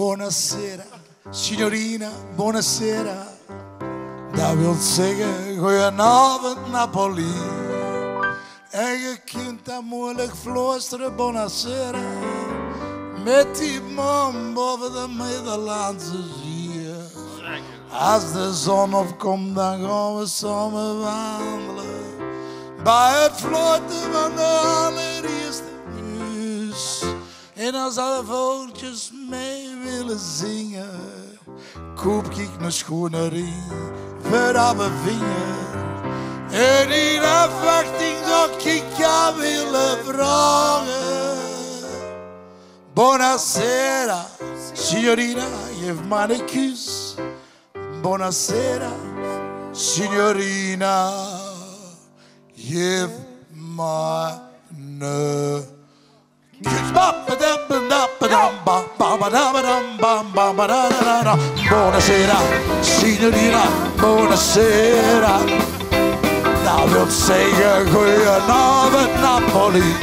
Buonasera, signorina, buonasera. Dat wil zeggen, goedenavond Napoli. En je kunt dat moeilijk fluisteren, buonasera. Met die man boven de Middellandse Zee. Als de zon opkomt, dan gaan we samen wandelen. Bij het floten van de allereerste mus. En als alle vogeltjes mee willen zingen, koop ik een schone ring voor aan mijn vinger. En in afwachting dat ik jou willen vragen. Buonasera, signorina, geef mij een kus. Buonasera, signorina, geef mij een buonasera, signorina, buonasera. Dat wil zeggen, goedenavond Napoli.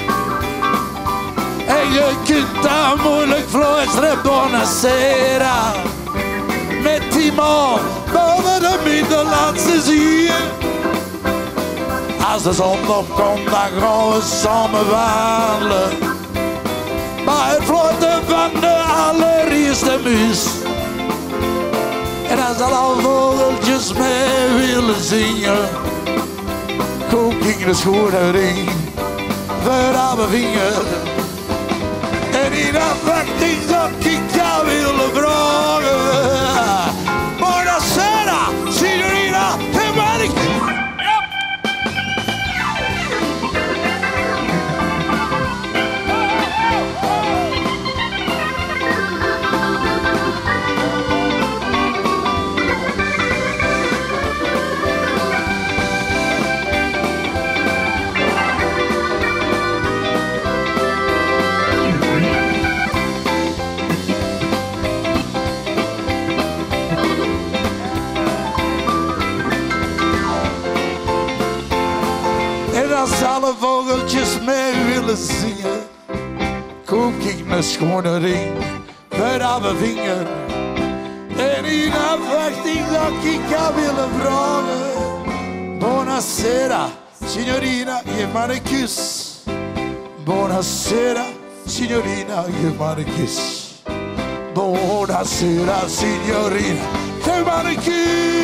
En je kunt daar moeilijk fluisteren, buonasera. Met die man boven de Middellandse Zee. Als de zon opkomt, dan gaan we samen wandelen. Bij het floten van de allereerste mus. En als alle vogeltjes mee willen zingen, koop ik een schone ring voor aan mijn vinger. En in afwachting dat ik jou willen vragen. Buonasera, signorina, en wat ik... Als alle vogeltjes mee willen zingen, koop ik een schone ring voor aan mijn vinger. En in afwachting dat ik jou willen vragen. Buonasera, signorina, geef mij een kus. Buonasera, signorina, geef mij een kus. Buonasera, signorina, geef mij een kus.